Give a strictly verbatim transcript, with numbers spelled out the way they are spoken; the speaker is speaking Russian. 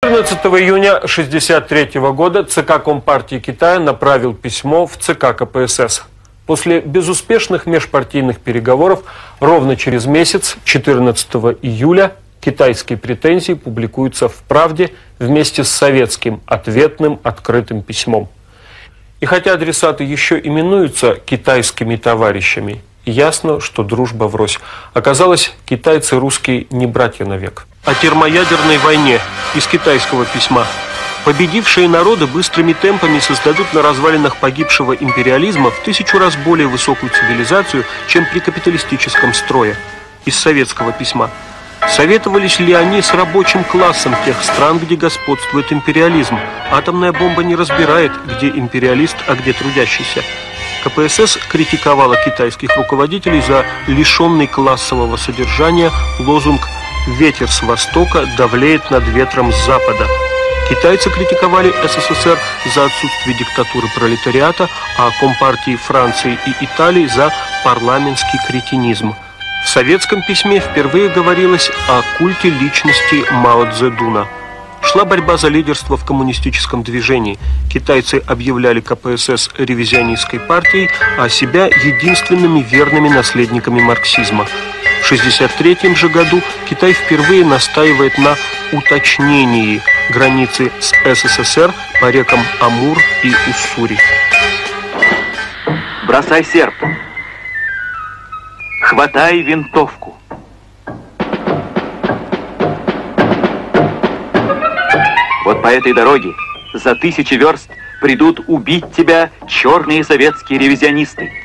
четырнадцатого июня тысяча девятьсот шестьдесят третьего года ЦК Компартии Китая направил письмо в ЦК КПСС. После безуспешных межпартийных переговоров ровно через месяц, четырнадцатого июля, китайские претензии публикуются в «Правде» вместе с советским ответным открытым письмом. И хотя адресаты еще именуются китайскими товарищами, ясно, что дружба врозь. Оказалось, китайцы русские не братья навек. О термоядерной войне из китайского письма. Победившие народы быстрыми темпами создадут на развалинах погибшего империализма в тысячу раз более высокую цивилизацию, чем при капиталистическом строе. Из советского письма. Советовались ли они с рабочим классом тех стран, где господствует империализм? Атомная бомба не разбирает, где империалист, а где трудящийся. КПСС критиковала китайских руководителей за лишенный классового содержания лозунг «Ветер с востока давлеет над ветром с запада». Китайцы критиковали СССР за отсутствие диктатуры пролетариата, а Компартии Франции и Италии за парламентский кретинизм. В советском письме впервые говорилось о культе личности Мао Цзэдуна. Шла борьба за лидерство в коммунистическом движении. Китайцы объявляли КПСС ревизионистской партией, а себя единственными верными наследниками марксизма. В шестьдесят третьем же году Китай впервые настаивает на уточнении границы с СССР по рекам Амур и Уссури. Бросай серп. Хватай винтовку. Вот по этой дороге за тысячи верст придут убить тебя черные советские ревизионисты.